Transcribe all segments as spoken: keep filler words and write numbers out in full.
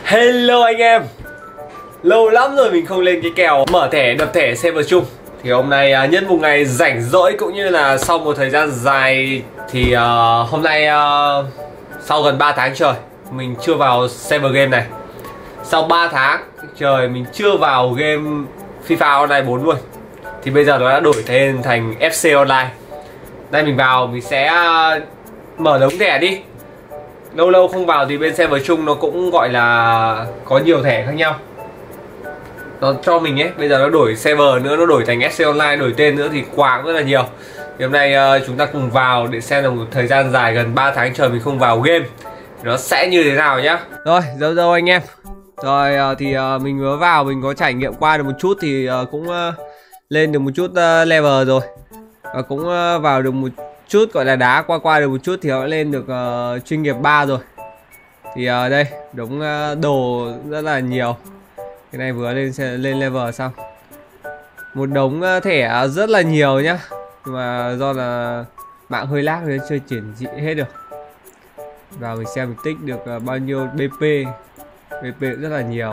Hello anh em. Lâu lắm rồi mình không lên cái kèo mở thẻ đập thẻ server chung. Thì hôm nay uh, nhân một ngày rảnh rỗi cũng như là sau một thời gian dài thì uh, hôm nay uh, sau gần ba tháng trời mình chưa vào server game này. Sau ba tháng trời mình chưa vào game FIFA Online bốn luôn. Thì bây giờ nó đã đổi tên thành ép xê Online. Đây mình vào mình sẽ uh, mở đống thẻ đi. Lâu lâu không vào thì bên server chung nó cũng gọi là có nhiều thẻ khác nhau. Nó cho mình ấy, bây giờ nó đổi server nữa, nó đổi thành ép xê Online, đổi tên nữa thì quà cũng rất là nhiều. Thì hôm nay uh, chúng ta cùng vào để xem là một thời gian dài gần ba tháng trời mình không vào game nó sẽ như thế nào nhá. Rồi, dâu dâu anh em. Rồi uh, thì uh, mình mới vào, mình có trải nghiệm qua được một chút thì uh, cũng uh, lên được một chút uh, level rồi. Và cũng uh, vào được một chút gọi là đá qua qua được một chút thì họ lên được uh, chuyên nghiệp ba rồi. Thì uh, đây đống uh, đồ rất là nhiều. Cái này vừa lên lên level xong. Một đống uh, thẻ rất là nhiều nhá. Nhưng mà do là mạng hơi lag nên chưa triển dị hết được. Vào mình xem mình tích được uh, bao nhiêu bê pê. bê pê rất là nhiều.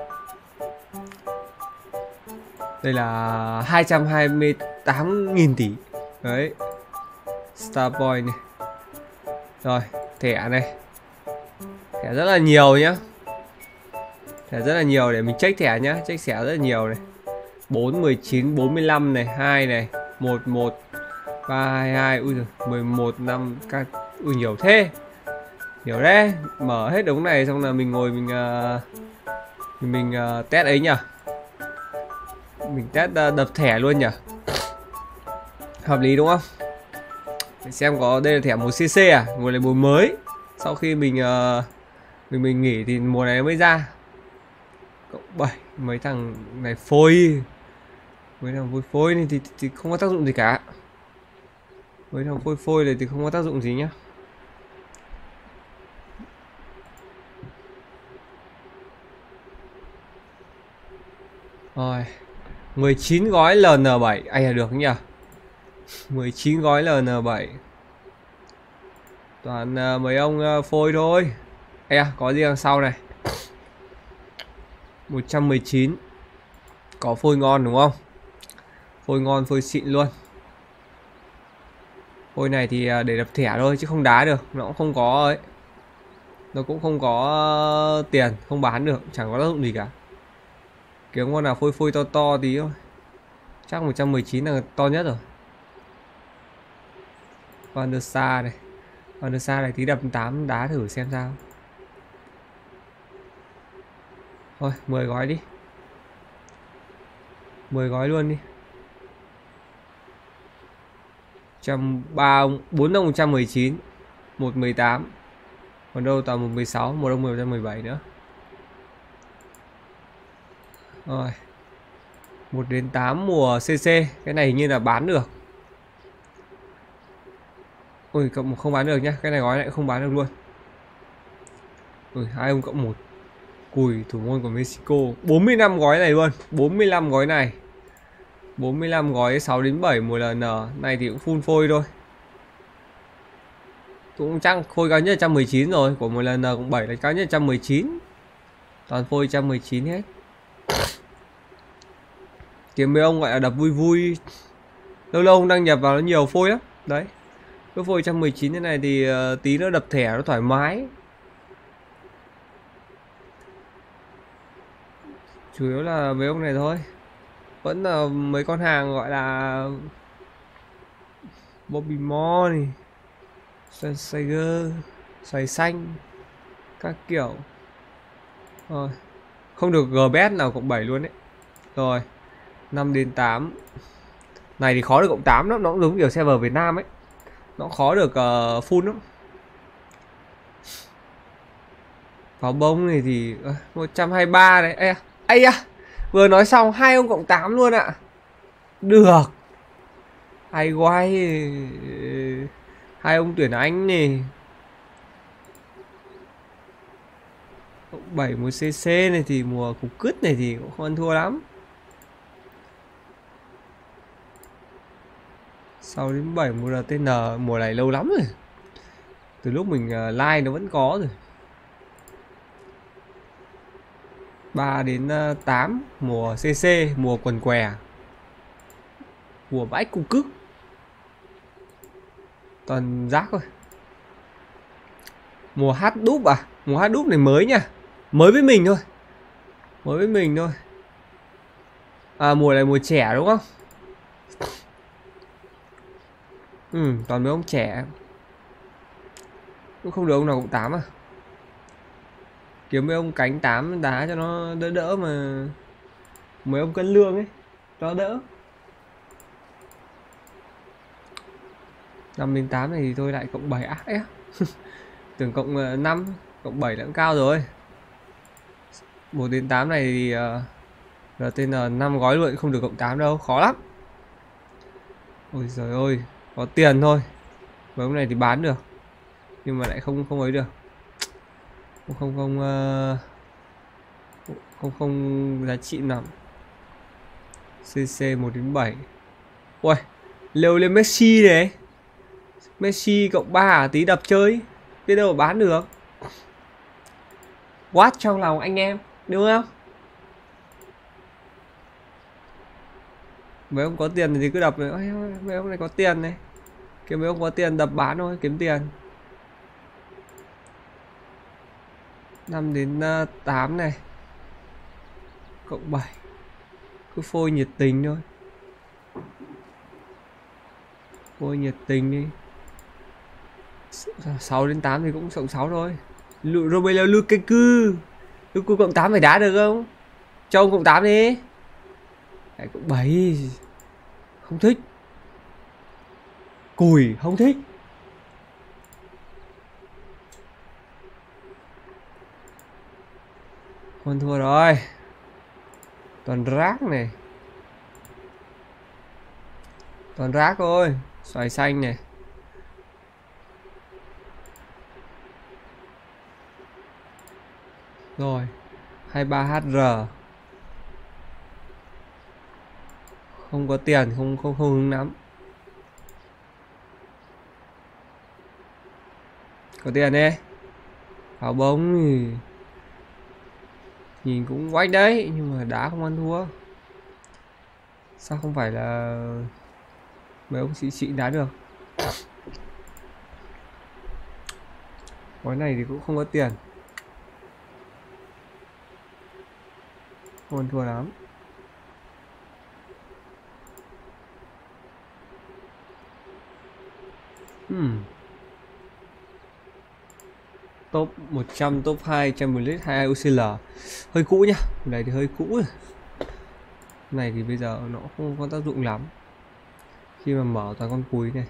Đây là hai trăm hai mươi tám nghìn tỷ. Đấy. Starpoint này. Rồi, thẻ này. Thẻ rất là nhiều nhá. Thẻ rất là nhiều để mình check thẻ nhá, check thẻ rất là nhiều này. bốn, mười chín, bốn mươi lăm này, hai này, một, một, ba, hai, hai, ui giời, mười một, năm, các ui nhiều thế. Nhiều đấy, mở hết đống này xong là mình ngồi mình uh, mình, mình uh, test ấy nhỉ. Mình test uh, đập thẻ luôn nhỉ. Hợp lý đúng không? Để xem có đây là thẻ một xê xê à, mùa này mùa mới. Sau khi mình uh, mình mình nghỉ thì mùa này mới ra. Cộng bảy, mấy thằng này phôi. Mấy thằng phôi phôi này thì, thì, thì không có tác dụng gì cả. Mấy thằng phôi phôi này thì không có tác dụng gì nhá. Rồi, mười chín gói lờ en bảy, ai là được nhỉ? mười chín gói lờ en bảy. Toàn uh, mấy ông uh, phôi thôi. Ê à, có gì đằng sau này. một trăm mười chín. Có phôi ngon đúng không? Phôi ngon, phôi xịn luôn. Phôi này thì uh, để đập thẻ thôi chứ không đá được. Nó cũng không có ấy. Nó cũng không có uh, tiền, không bán được. Chẳng có tác dụng gì cả. Kiếm con nào phôi phôi to to tí thôi. Chắc một trăm mười chín là to nhất rồi. Van der Sar này. Van der Sar này tí đập tám đá thử xem sao. Thôi mười gói đi. mười gói luôn đi. bốn đồng một trăm mười chín. một mười tám. Còn đâu toàn một mười sáu, một đồng một trăm mười bảy nữa. Rồi. một đến tám mùa xê xê, cái này hình như là bán được. Ôi cộng một không bán được nhá, cái này gói lại không bán được luôn. Ui hai ông cộng một. Cùi thủ môn của Mexico, bốn mươi lăm gói này luôn, bốn mươi lăm gói này. bốn mươi lăm gói sáu đến bảy mùa lờ en này thì cũng full phôi thôi. Cũng chắc phôi cao nhất một trăm mười chín rồi, của mùa lờ en cũng bảy là cao nhất một trăm mười chín. Toàn phôi một trăm mười chín hết. Kiếm mấy ông gọi là đập vui vui. Lâu lâu không đăng nhập vào nó nhiều phôi lắm. Đấy. Cái phôi một trăm mười chín thế này thì uh, tí nữa đập thẻ nó thoải mái. Chủ yếu là mấy ông này thôi. Vẫn là mấy con hàng gọi là Bobby Moore này, Schweinsteiger, xoài xanh, các kiểu. Rồi. Không được giê bê ét nào cộng bảy luôn đấy. Rồi. năm đến tám. Này thì khó được cộng tám lắm, nó cũng giống kiểu server Việt Nam ấy. Nó khó được uh, full lắm. Pháo bông này thì uh, một trăm hai mươi ba đấy. Ây à, ây à, vừa nói xong hai ông cộng tám luôn ạ. À. Được. Hay quá. Hai ông tuyển Anh này. Cộng bảy một xê xê này thì mùa cục cứt này thì cũng không ăn thua lắm. sáu đến bảy mùa rờ tê en mùa này lâu lắm rồi. Từ lúc mình uh, like nó vẫn có rồi. ba đến tám, mùa xê xê, mùa quần què, mùa vãi cung cức, toàn rác thôi. Mùa hát đúp à? Mùa hát đúp này mới nha, mới với mình thôi, mới với mình thôi. À mùa này mùa trẻ đúng không? Ừ, toàn mấy ông trẻ. Cũng không được ông nào cũng tám à? Kiếm mấy ông cánh tám đá cho nó đỡ đỡ mà. Mấy ông cân lương ấy cho đỡ. Năm đến tám này thì tôi lại cộng bảy ác ấy. Tưởng cộng năm, cộng bảy đã cũng cao rồi. Một đến tám này thì uh, rờ tê en năm gói luôn, không được cộng tám đâu, khó lắm. Ôi giời ơi, có tiền thôi. Mấy ông này thì bán được, nhưng mà lại không không ấy được. Không không không uh, không không giá trị nằm. xê xê một đến bảy. Ui, lều lên Messi đấy. Messi cộng ba tí đập chơi, biết đâu mà bán được. What trong lòng anh em, đúng không? Mấy ông có tiền thì cứ đập này. Ôi, mấy ông này có tiền này, kiếm mấy ông có tiền đập bán thôi, kiếm tiền. Năm đến tám này, cộng bảy, cứ phôi nhiệt tình thôi, phôi nhiệt tình đi. Sáu đến tám thì cũng cộng sáu thôi. Romelu Lukaku, Lukaku cộng tám phải đá được không? Cho ông cộng tám đi. Lại cộng bảy, không thích. Cùi, không thích. Con thua rồi. Toàn rác này, toàn rác thôi. Xoài xanh này. Rồi hai mươi ba hát rờ. Không có tiền, không không không hứng lắm. Có tiền đi. Pháo bóng thì nhìn cũng quách đấy, nhưng mà đá không ăn thua. Sao không phải là mấy ông chị chị đá được. Gói này thì cũng không có tiền, không ăn thua lắm. Hmm. Top một trăm, top hai Champions League hai u xê lờ. Hơi cũ nhá, này thì hơi cũ rồi. Này thì bây giờ nó không có tác dụng lắm khi mà mở toàn con cúi này.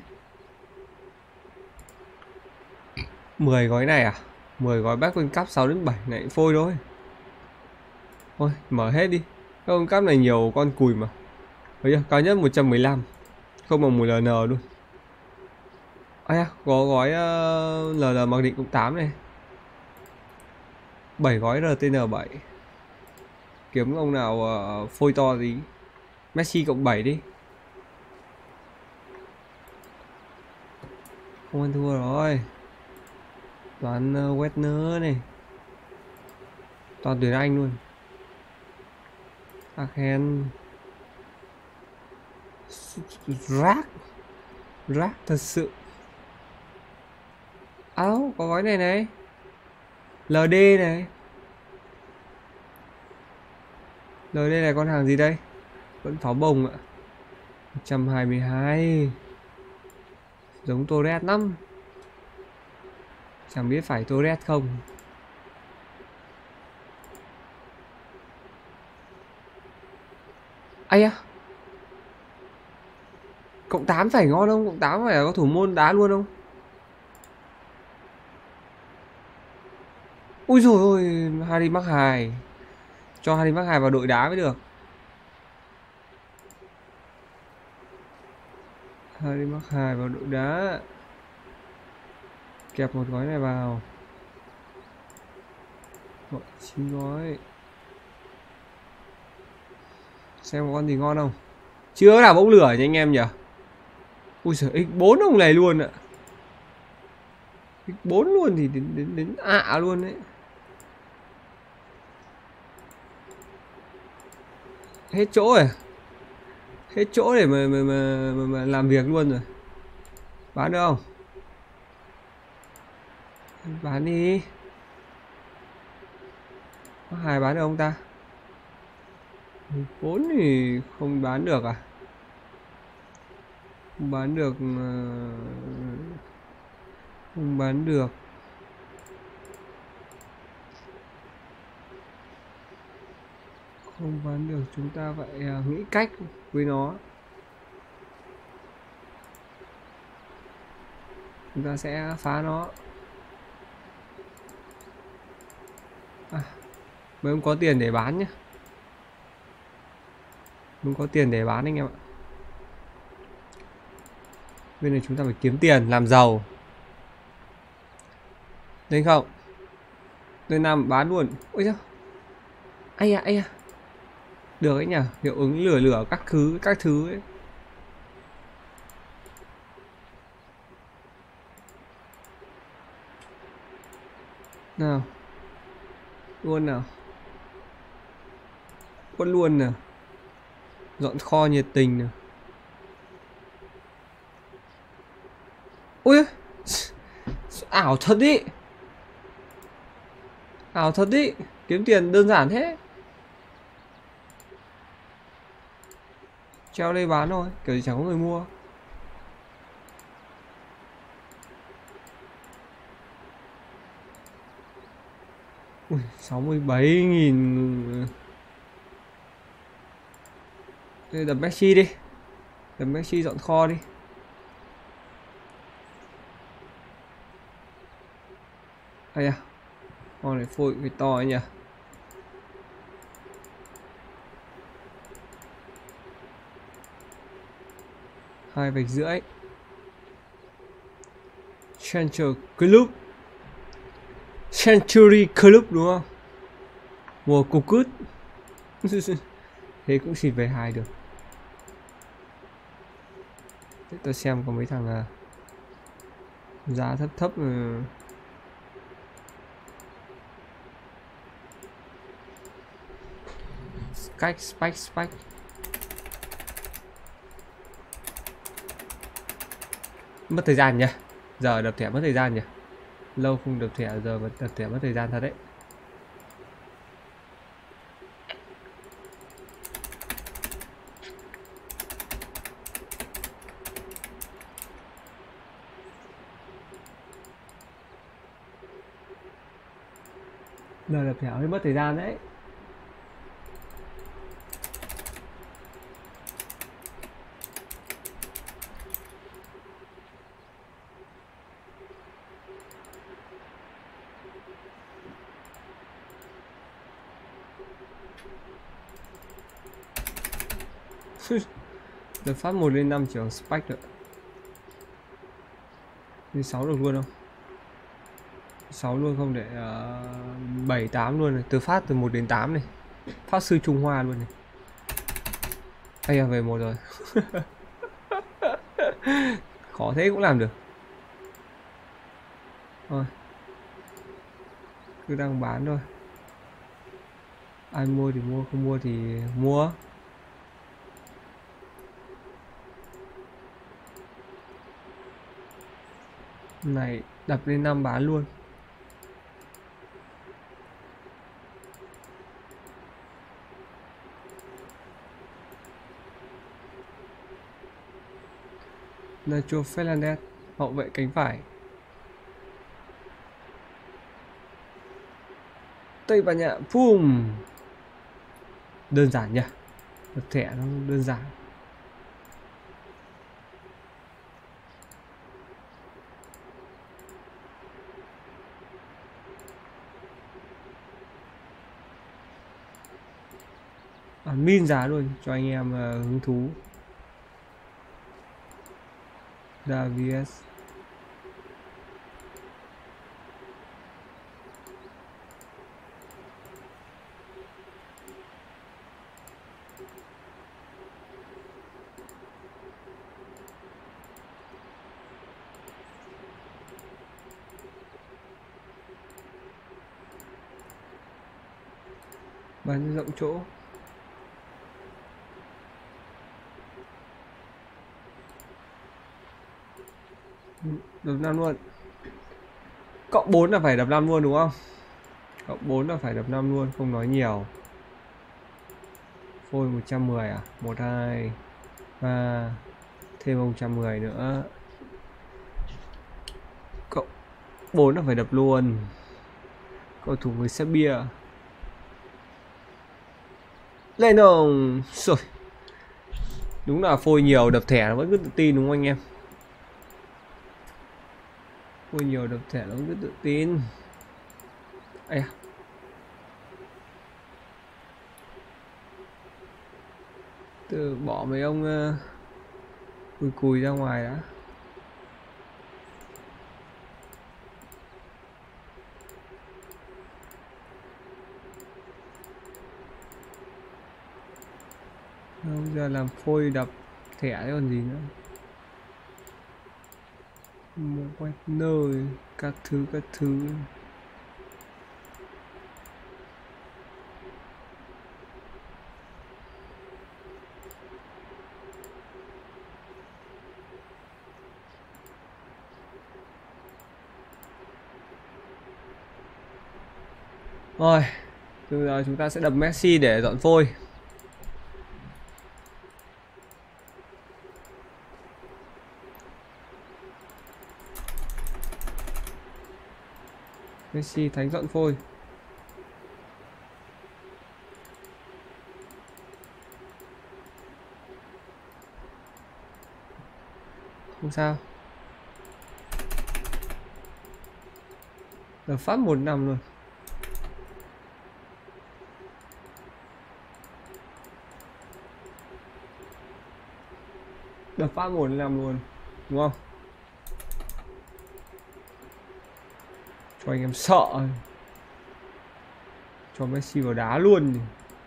Mười gói này à? Mười gói Back World Cup sáu đến bảy này phôi thôi. Thôi mở hết đi. Các World Cup này nhiều con cùi mà. Thấy chưa? Cao nhất một trăm mười lăm, không bằng một lờ en luôn. À, có gói uh, lờ lờ mặc định cũng tám này. bảy gói rờ tê en bảy. Kiếm ông nào uh, phôi to gì. Messi cộng bảy đi. Không ăn thua rồi. Toàn uh, Wetner này, toàn tuyển Anh luôn. Aken. Rác. Rác thật sự. Áo có gói này này, lờ đê này. lờ đê này con hàng gì đây? Vẫn pháo bông ạ. Một trăm hai mươi hai. Giống Torres lắm. Chẳng biết phải Torres không. Ây à, cộng tám phải ngon không? Cộng tám phải có thủ môn đá luôn không? Ui dồi ôi, Harry Maguire. Cho Harry Maguire vào đội đá mới được. Harry Maguire vào đội đá. Kẹp một gói này vào. Gọi chín gói. Xem có con gì ngon không? Chưa nào bóng lửa nha anh em nhỉ. Ui giời, ích bốn ông này luôn ạ. ích bốn luôn thì đến đến đến ạ à luôn đấy. Hết chỗ rồi. Hết chỗ để mà, mà, mà, mà, mà làm việc luôn rồi. Bán được không? Bán đi. Có Hải bán được không ta? Vốn thì không bán được à? Không bán được. Không bán được. Không bán được, chúng ta phải nghĩ cách với nó. Chúng ta sẽ phá nó. À, mới không có tiền để bán nhé. Không có tiền để bán anh em ạ. Bên này chúng ta phải kiếm tiền, làm giàu. Đấy không? Tôi nằm bán luôn. Ôi sao? Ây à, ây à. Được ấy nhỉ, hiệu ứng lửa lửa các thứ, các thứ ấy. Nào. Luôn nào. Quân luôn nào. Dọn kho nhiệt tình nào. Ui, ảo thật ý. Ảo thật ý. Kiếm tiền đơn giản thế. Treo đây bán thôi, kiểu gì chẳng có người mua. Ui, sáu mươi bảy nghìn. Đây đập Messi đi. Đập Messi dọn kho đi. Ây à, con này phôi cái to ấy nhỉ. Hai vạch rưỡi. Century Club. Century Club đúng không? Mùa cục cút. Thế cũng chỉ về hai được. Để tôi xem có mấy thằng à, giá thấp thấp mà. Spike, spike, spike. Mất thời gian nhỉ. Giờ đập thẻ mất thời gian nhỉ. Lâu không đập thẻ, giờ vẫn đập thẻ mất thời gian thật đấy. Giờ đập thẻ hơi mất thời gian đấy. Đợt phát một lên năm trường spike nữa. Đi sáu được luôn không? sáu luôn không để uh, bảy tám luôn này, từ phát từ một đến tám này. Phát sư Trung Hoa luôn này. Ây à, về một rồi. Khó thế cũng làm được. Thôi. Cứ đang bán thôi. Ai mua thì mua, không mua thì mua. Này đập lên năm bán luôn. Nacho Fernandez, hậu vệ cánh phải. Tây Ban Nha, boom. Đơn giản nhỉ. Đập thẻ nó đơn giản. À, min giá luôn cho anh em uh, hứng thú. Davies. Bán rộng chỗ. Đập năm luôn. Cộng bốn là phải đập năm luôn đúng không? Cộng bốn là phải đập năm luôn, không nói nhiều. Phôi một trăm mười à? một, hai, ba. Thêm một trăm mười nữa. Cộng bốn là phải đập luôn. Cầu thủ người Serbia. Lên ông. Rồi. Đúng là phôi nhiều đập thẻ nó vẫn cứ tự tin đúng không anh em? Phôi nhiều đập thẻ nó vẫn cứ tự tin. Ây à. Từ bỏ mấy ông uh, cùi cùi ra ngoài đã. Bây giờ làm phôi đập thẻ chứ còn gì nữa. Một quét nơi các thứ các thứ. Rồi, bây giờ chúng ta sẽ đập Messi để dọn phôi. Messi thánh dọn phôi. Không sao. Đập phát một năm luôn. Đập phát một năm luôn, đúng không? Cho anh em sợ. Cho Messi vào đá luôn.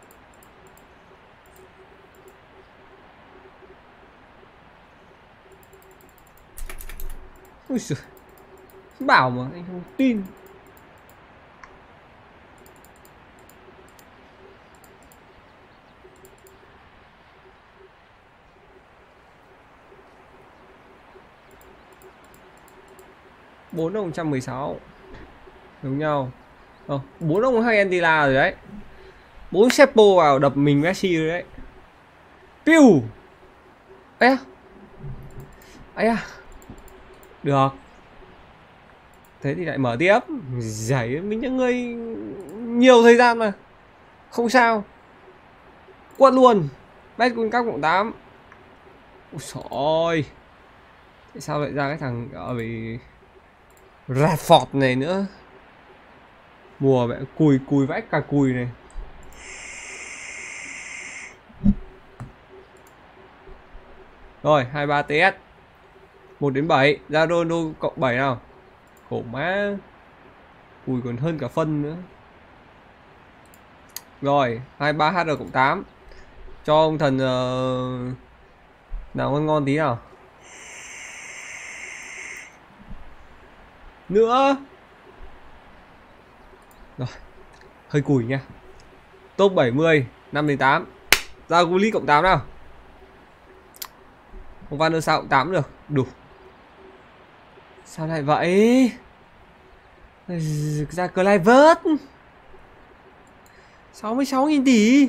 Ui giời. Bảo mà anh không tin. Bốn ông một trăm mười sáu. Giống nhau. Ờ, bốn ông hai Antila rồi đấy. Bốn Seppo vào đập mình Messi rồi đấy. Piu. Ây à. Ây à. Được. Thế thì lại mở tiếp. Giải mình những người nhiều thời gian mà. Không sao. Quất luôn. Bet cùng các cộng tám. Ôi trời ơi. Tại sao lại ra cái thằng ở bị Radford này nữa. Mùa mẹ cùi cùi vãi cả cùi này. Rồi hai mươi ba T S. một đến bảy. Ra Ronaldo cộng bảy nào. Khổ má. Cùi còn hơn cả phân nữa. Rồi hai mươi ba H R cộng tám. Cho ông thần uh, nào ngon ngon tí nào. Nữa. Rồi. Hơi cùi nha. Top bảy mươi. năm đến tám. Ra Gullit cộng tám nào. Không Van der Sar cộng tám được. Đủ. Sao lại vậy? Ra Kluivert sáu mươi sáu nghìn tỷ.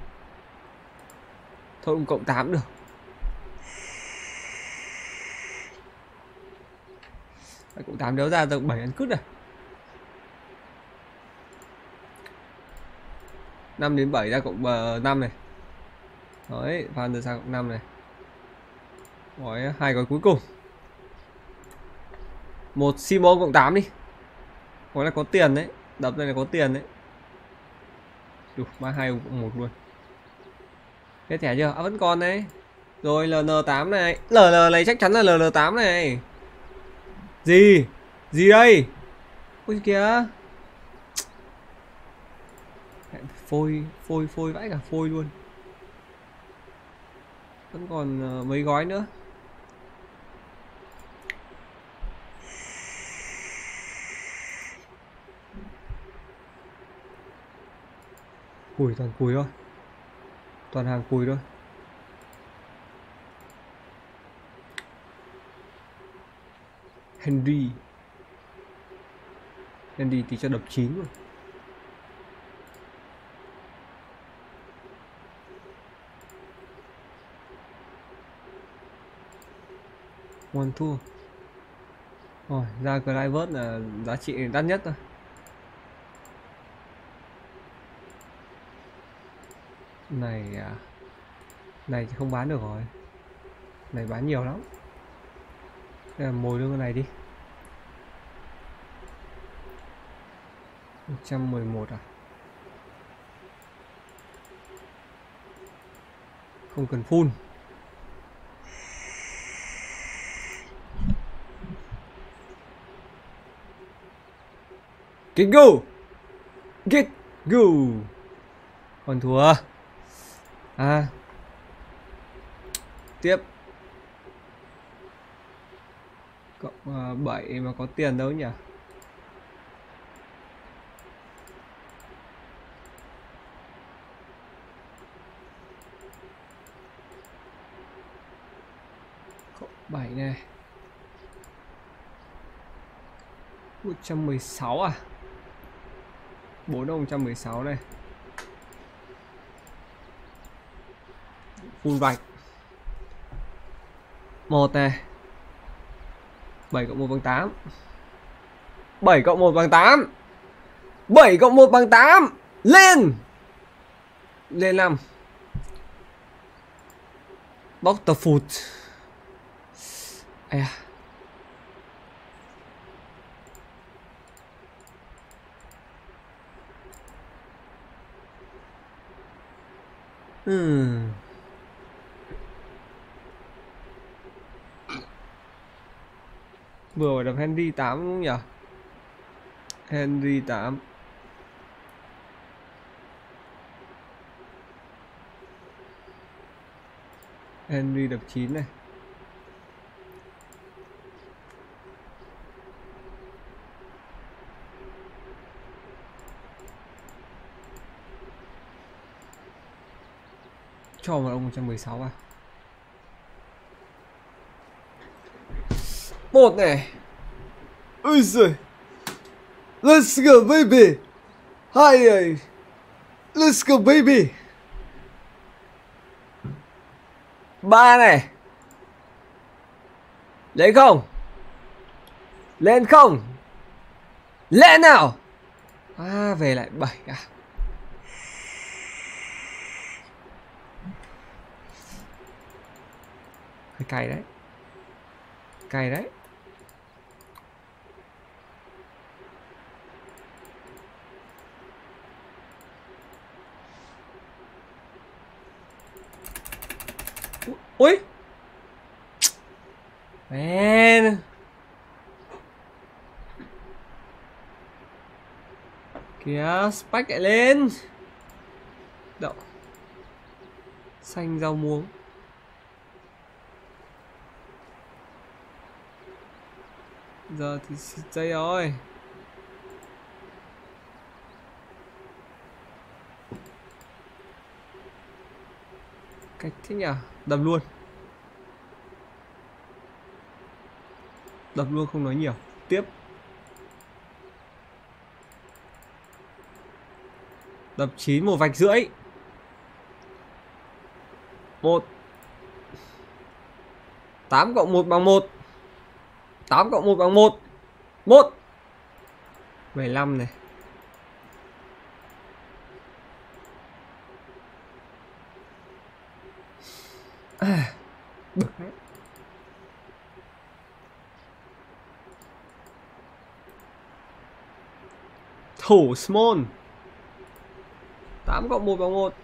Thôi cũng cộng tám được. Cộng tám đéo ra được bảy ăn cứt này. năm đến bảy ra cộng năm này. Đấy, Van der Sar cộng năm này. Gói hai gói cuối cùng. Một Simon cộng tám đi. Gói là có tiền đấy, đập này là có tiền đấy. Đủ ba hai cộng một luôn. Hết thẻ chưa? À, vẫn còn đấy. Rồi L N tám này. L L này chắc chắn là L L tám này. Gì? Gì đây? Ôi kìa. Phôi, phôi, phôi vãi cả phôi luôn. Vẫn còn uh, mấy gói nữa. Cùi, toàn cùi thôi. Toàn hàng cùi thôi. Henry. Henry thì cho đập chín rồi. One thua. Rồi, ra Clivert là giá trị đắt nhất thôi. Này à, này thì không bán được rồi. Này bán nhiều lắm. Đây là mồi luôn cái này đi. một trăm mười một à? Không cần full. Get go. Get go. Còn thua. À. Tiếp. Cộng uh, bảy mà có tiền đâu nhỉ? Cộng bảy này. một trăm mười sáu à? bốn đồng một trăm mười sáu này. Full vạch. một này. bảy cộng một bằng tám. bảy cộng một bằng tám. bảy cộng một bằng tám. Lên. Lên năm. doctor Food. À. Hmm. Vừa đập Henry tám đúng không nhỉ? Henry tám. Henry đập chín này. Cho một ông một trăm mười sáu à? Một này. Ôi giời. Let's go baby. Hai này. Let's go baby. Ba này. Lên không? Lên không? Lên nào. À về lại bảy à? Hơi cay đấy. Cay đấy. Ui. Man. Kìa, spike lại lên. Đậu. Xanh rau muống. Giờ thì dây rồi. Cách thế nhỉ? Đập luôn. Đập luôn không nói nhiều. Tiếp. Đập chín một vạch rưỡi. Một. Tám cộng một bằng một. Tám cộng một bằng một. Một. mười lăm này. À, bực đấy. Thủ small. Tám cộng một bằng một.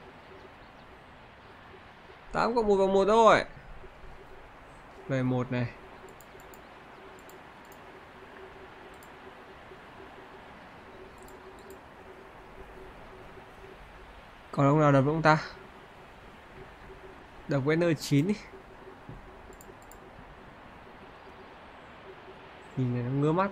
Tám cộng một bằng một thôi. Về một này. Còn ông nào đập không ta? Đập Winner chín đi. Nhìn này nó ngứa mắt.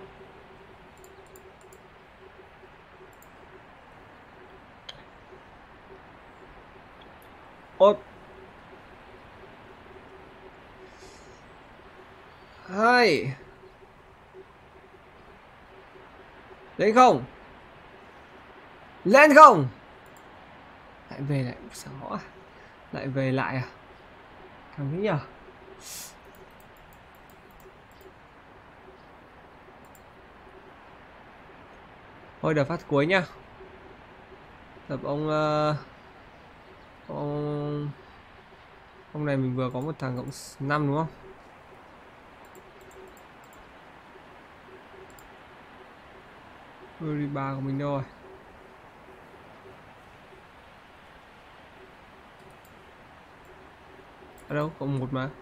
Một. Hai. Lên không? Lên không? Lại về lại sáu à? Lại về lại à? Thằng ấy nhở? Thôi đợt phát cuối nhá. Tập ông uh, ông ông này mình vừa có một thằng cộng năm đúng không? Đi ba của mình đâu rồi? Ở đâu? Cộng một mà.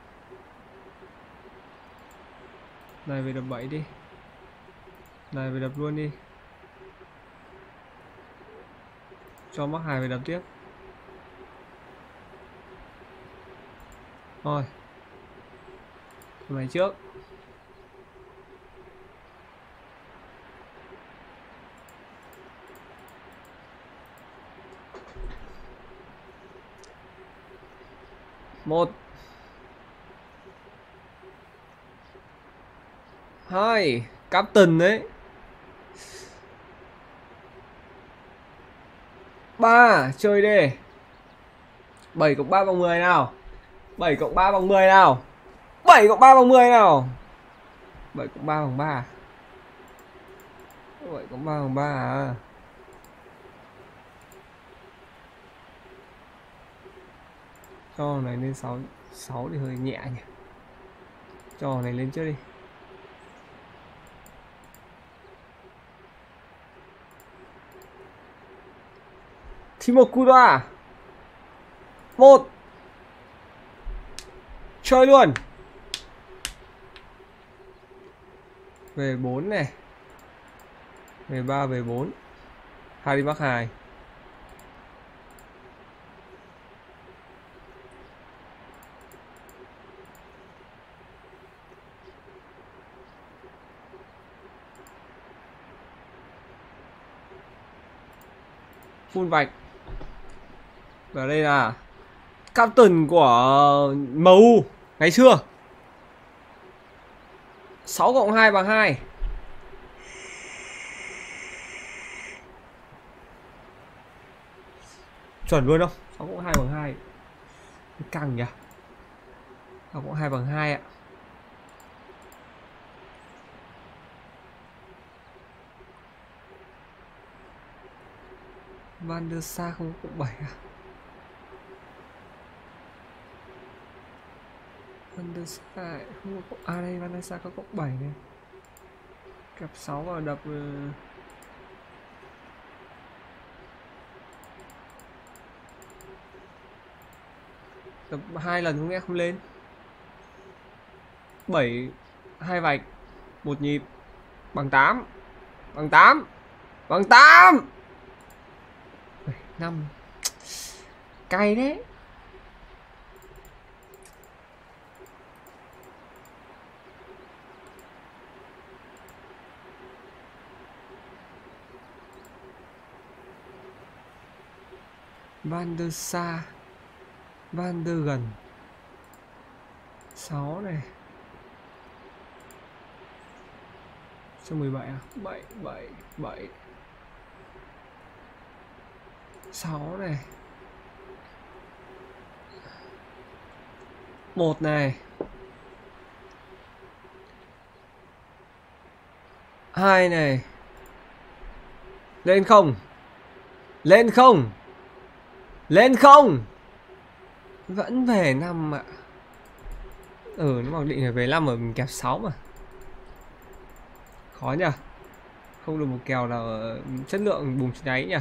Này về đập bảy đi. Này về đập luôn đi. Cho mắc hài về đập tiếp. Thôi. Mày trước. Một. Hai. Captain đấy. Ba. Chơi đi. Bảy cộng ba bằng mười nào. Bảy cộng ba bằng mười nào. Bảy cộng ba bằng mười nào. Bảy cộng ba bằng ba. Bảy cộng ba bằng ba à? Cho này lên sáu. Sáu thì hơi nhẹ nhỉ. Cho này lên trước đi. Thì một cú đoà. Một. Chơi luôn. Về bốn này. Về ba về bốn. Hai đi mắc hai. Full vạch. Và đây là captain của em u ngày xưa. Sáu cộng hai bằng hai. Chuẩn luôn không? Sáu cộng hai bằng hai. Căng nhỉ. Sáu cộng hai bằng hai ạ. Van der Sar không có cộng bảy à? Van der Sar không có cộng... À đây Van der Sar có cộng bảy này. Kẹp sáu vào đập. Đập hai lần không nghe không lên. Bảy hai vạch một nhịp bằng tám. Bằng tám. Bằng tám. Năm. Cay đấy. Van der Sar. Van der gần. Sáu này. Cho mười bảy à? Bảy bảy bảy. Sáu này. Một này. Hai này. Lên không. Lên không. Lên không. Vẫn về năm ạ. Ừ, nó mặc định phải về năm ở mình kẹp sáu mà. Khó nhỉ. Không được một kèo nào chất lượng bùng cháy nhỉ.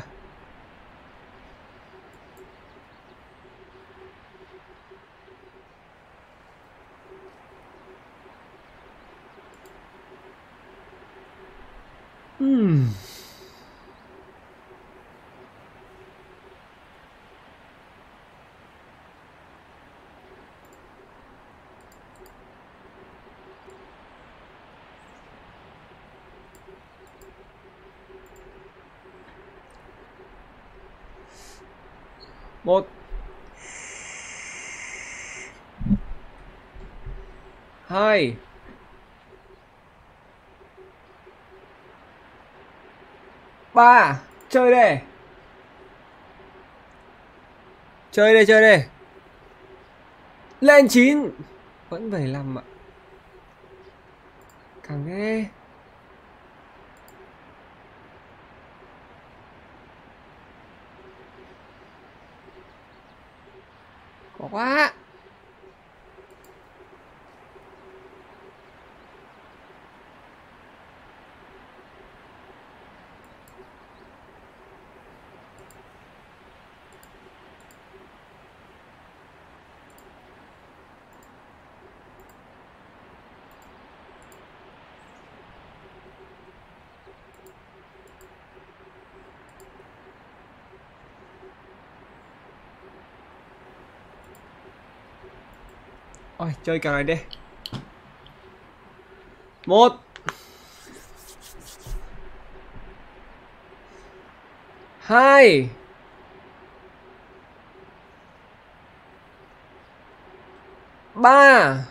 Hmm. Một. Hai. Ba, chơi đây. Chơi đây, chơi đây. Lên chín. Vẫn bảy mươi lăm ạ. Càng nghe. Có quá. Ôi, chơi kèo này đi. Một. Hai. Ba.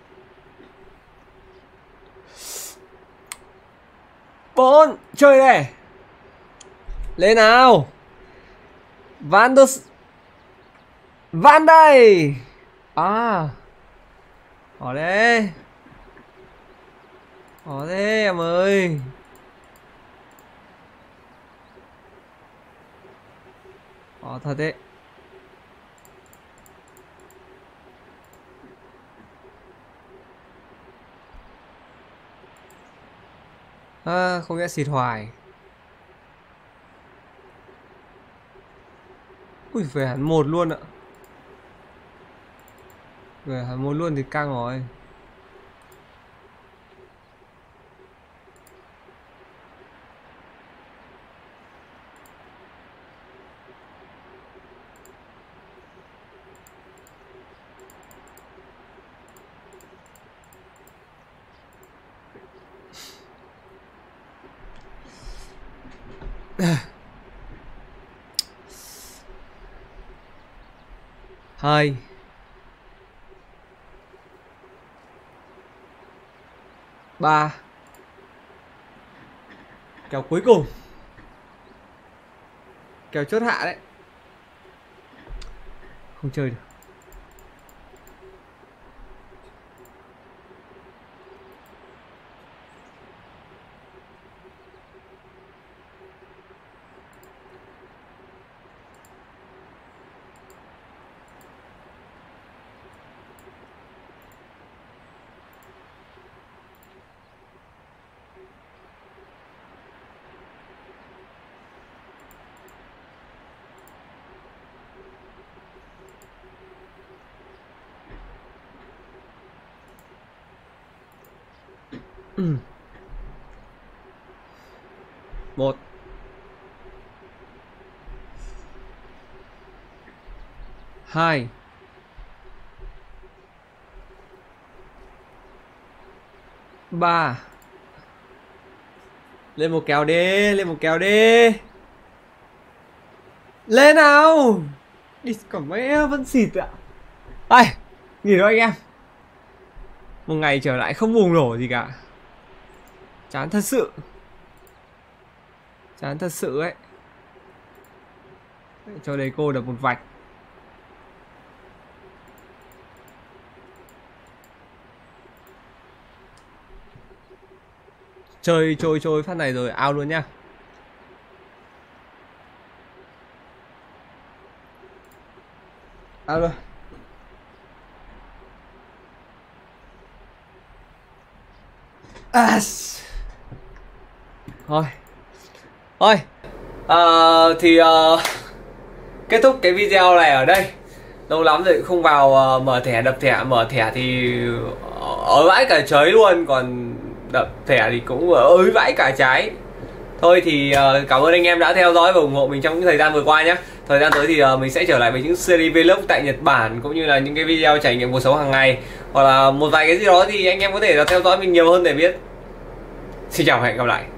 Bốn. Chơi đây. Lên nào. Van der Van đây. À. Ở đây. Ở đây em ơi. Ở thật đấy. À, không nghe xịt hoài. Ui, về hẳn một luôn ạ. Về hẳn một luôn thì căng rồi. Hai. Ba. Kèo cuối cùng. Kèo chốt hạ đấy. Không chơi được. Ừ. Một. Hai. Ba. Lên một kèo đi, lên một kèo đi. Lên nào. Đi còn mấy vẫn xịt ạ. Đây, nghỉ thôi anh em. Một ngày trở lại không bùng nổ gì cả. Chán thật sự. Chán thật sự ấy. Cho đây cô đập một vạch. Chơi trôi trôi phát này rồi out luôn nhá. Out luôn. À. Thôi. Thôi. À, thì uh, kết thúc cái video này ở đây. Lâu lắm rồi không vào uh, mở thẻ đập thẻ. Mở thẻ thì ở vãi cả trái luôn. Còn đập thẻ thì cũng ới vãi cả trái. Thôi thì uh, cảm ơn anh em đã theo dõi và ủng hộ mình trong những thời gian vừa qua nhé. Thời gian tới thì uh, mình sẽ trở lại với những series vlog tại Nhật Bản, cũng như là những cái video trải nghiệm cuộc sống hàng ngày, hoặc là một vài cái gì đó thì anh em có thể là theo dõi mình nhiều hơn để biết. Xin chào và hẹn gặp lại.